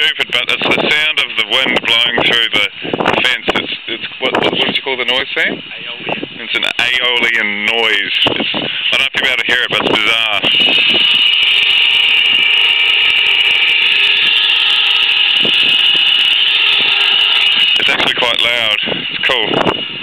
stupid, but it's the sound of the wind blowing through the fence. It's what did you call the noise, Sam? Aeolian. It's an aeolian noise. I don't know if you'll be able to hear it, but it's bizarre. It's actually quite loud. It's cool.